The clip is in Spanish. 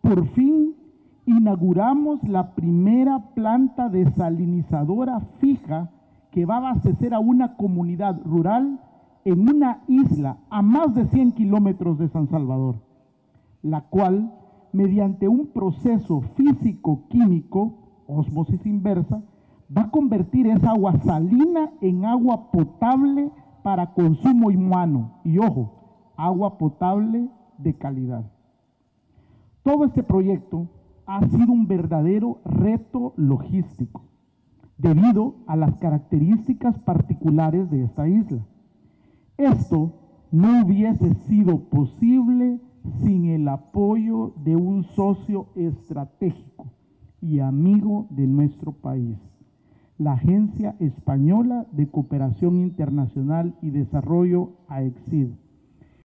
por fin inauguramos la primera planta desalinizadora fija que va a abastecer a una comunidad rural en una isla a más de 100 kilómetros de San Salvador, la cual, mediante un proceso físico-químico, ósmosis inversa, va a convertir esa agua salina en agua potable para consumo humano. Y ojo, agua potable de calidad. Todo este proyecto ha sido un verdadero reto logístico, debido a las características particulares de esta isla. Esto no hubiese sido posible sin el apoyo de un socio estratégico y amigo de nuestro país, la Agencia Española de Cooperación Internacional y Desarrollo, AECID,